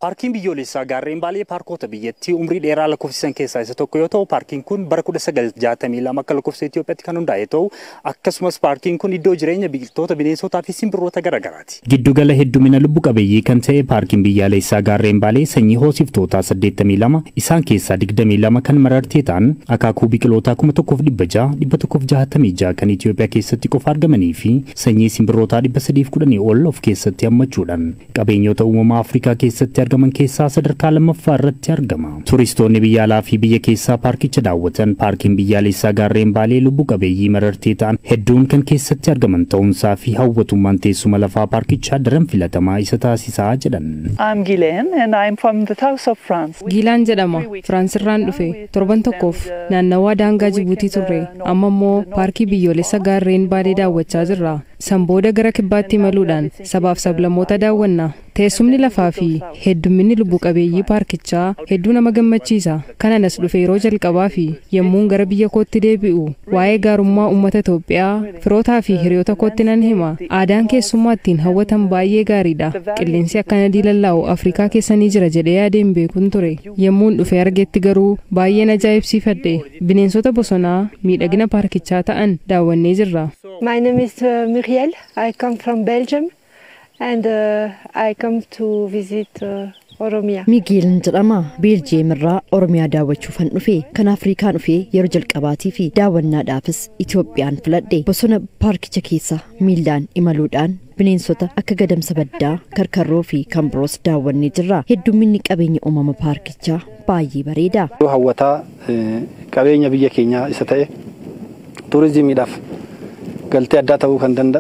Paarkiin biyyoolessaa gaarreen Baalee paarkota biyyattii umrii dheeraa lakkoofsisan keessaa isa tokko yoo ta'u, paarkiin kun bara 1962 akka lakkoofsa Itoophiyaatti kan hundaa'e ta'u, akkasumas paarkiin kun iddoo jireenya biqiltoota, bineensotaa fi simbirroota garaagaraati. Giddugala heddumina lubbu qabeeyyii kan ta'e paarkiin biyyaalessaa gaarreen Baalee sanyii hoosiftootaa 82 isaan keessaa 22 kan marartee ta'an akaakuu biqilootaa 1666 kan Itoophiyaa keessatti qofa argamanii fi sanyii simbirrootaa 310 ol of keessatti hammachuudhaan qabeenyota uumamaa Afrikaa keessatti argaman keessaa sadarkaa lammaffaa irratti argama. Turistoonni biyya alaa fi biyya keessaa paarkicha daawwatan paarkiin biyyaalessaa gaarreen Baalee lubbu qabeeyyii marartee ta'an hedduun kan keessatti argaman ta'uunsaa fi hawwatummaan teessuma lafaa paarkichaa daran filatamaa isa taasisaa jedhan. I'm Guylaine and I'm from the south of France. Gilaan jedhama. France irraan dhufe. Torban tokkoof naannawaa daangaa Jibuutii turre. Amma immoo paarkii biyyoolessa gaarreen Baalee daawwachaa jirra. Sanbooda gara kibbaatti imaluudhaan sabaaf sablammoota daawwanna. Teessumni lafaa fi heddumminni lubbu qabeeyyii paarkichaa hedduu nama gammachiisa. Kananas dhufe yeroo jalqabaa fi yemmuun gara biyya kootti deebi'u waa'ee gaarummaa uummata Itoophiyaa firootaa fi hiriyoota kootti nan hima. Aadaan keessummaa ittiin hawwatan baay'ee gaariidha. Qilleensi akkana diilallaa'u Afrikaa keessa ni jira jedhee yaadeen beekuun ture. Yemmuun dhufe argetti garuu baay'een ajaa'ibsiifadhe. Bineensota bosonaa miidhagina paarkichaa ta'an daawwannee jirra. My name is Muriel. I come from Belgium and I come to visit Oromia. Miguel jedhama. Belgium irraa Oromiyaa daawwachuufan dhufe. Kan Afrikaan dhufe yeroo jalqabaatii fi daawwannaadhaafis Itoophiyaan filadhe. Bosona paarkicha keessa miilaan imaluudhaan bineensota akka gadamsa baddaa, karkarroo fi kan biroos daawwannee jirra. Heddumminni qabeenya uumama paarkichaa baay'ee bareeda. Hawwataa qabeenya biyya keenyaa isa ta'e turizimiidhaaf galtee addaa ta'uu kan danda'u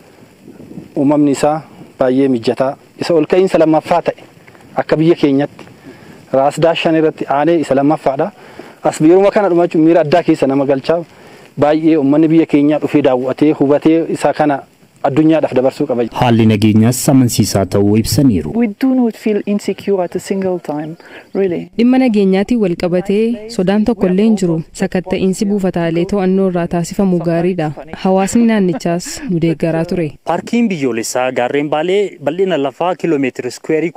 uumamni isaa baay'ee mijataa isa ol ka'iinsa lammaffaa ta'e akka biyya keenyatti raas daashan irratti aanee isa lammaffaadha. As biiruma kana dhumachuun miira addaa keessa nama galchaa baay'ee uummanni biyya keenyaa dhufee daawwatee hubatee isa kana addunyaadhaaf dabarsuu qaba. Haalli nageenyaas amansiisaa ta'uu ibsaniiru. We do not feel insecure at a single time, really. Dhimma nageenyaatiin wal qabatee sodaan tokko illee hin jiru. Sakatta'iinsi buufataalee to'annoo irraa taasifamu gaariidha. Hawaasni naannichaas nu deeggaraa ture. Paarkiin biyyoolessaa gaarreen Baalee bal'ina lafaa kiiloomeetira iskuweerii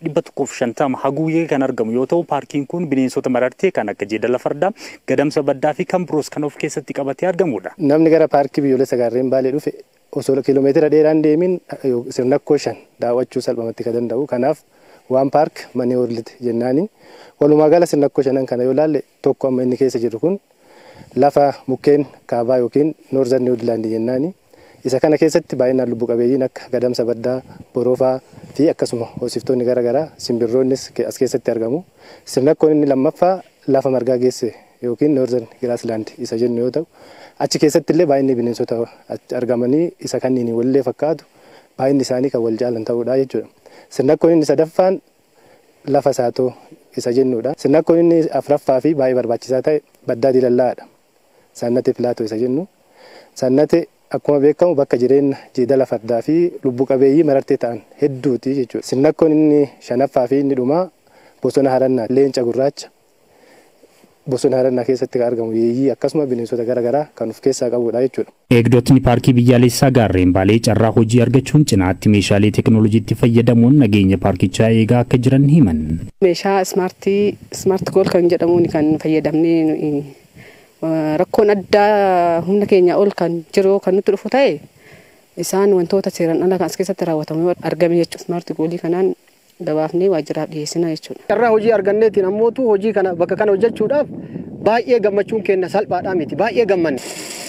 2150 haguugee kan argamu yoo ta'u, paarkiin kun bineensota marartee kan akka jeedala fardaa, gadamsa baddaa fi kan biroos kan of keessatti qabatee argamudha. Namni gara paarkii biyyoolessaa gaarreen Baalee dhufe osoo kiiloomeetira dheeraan deemin sirna kooshan daawwachuu salphumatti kan danda'u. Kanaaf waan paark manii oolite jennaani walumaa gala sirna kooshanan kana yoo laalle tokko amma inni keessa jiru kun lafa mukkeen kaabaa yookiin noorzan niwudilaandi jennaani. Isa kana keessatti baay'inaan lubbu qabeeyyiin akka gadamsa baddaa, boroofaa fi akkasuma hoosiftoonni garaagaraa simbirroonnis as keessatti argamu. Sirna koon inni lammaffaa lafa margaa geesse yookiin noorzan giraasland isa jennu yoo ta'u, achi keessatti illee baay'inni bineensota argamanii isa kanniin wallee fakkaatu baay'inni isaanii kan wal caalan ta'uudha jechuudha. Sirnakkoon inni sadaffaan lafa saatoo isa jennuudha. Sirnakkoon inni afuraffaa fi baay'ee barbaachisaa ta'e baddaa diilallaadha. Sannate pilaatoo isa jennu. Sannate akkuma beekamu bakka jireenya jeedala fardaa fi lubbu qabeeyyii marartee ta'an hedduuti jechuudha. Sirnakkoon inni shanaffaa fi inni dhumaa bosona harannaa leenca gurraacha. Bosona harannaa keessatti argamu yeeyyii akkasuma bineensota garaagaraa kan of keessaa qabudha jechuudha. Eegdotni paarkii biyyaalessaa gaarreen Baalee carraa hojii argachuun cinaatti meeshaalee teekinooloojiitti fayyadamuun nageenya paarkichaa eegaa akka jiran himan. Meeshaa smart goal kan jedhamuun kan fayyadamnee rakkoon addaa humna keenya ol kan jiru kan nutti dhufu ta'e isaan wantoota seeraan ala kan as keessatti raawwatamu argame jechuudha. Smart goalii kanaan gabaafnee waajjiraaf dhiyeessina jechuudha. Carraa hojii arganneetiin ammootu hojii kana bakka kana hojjechuudhaaf baay'ee gammachuun keenya salphaadhaa miti. Baay'ee gammanne.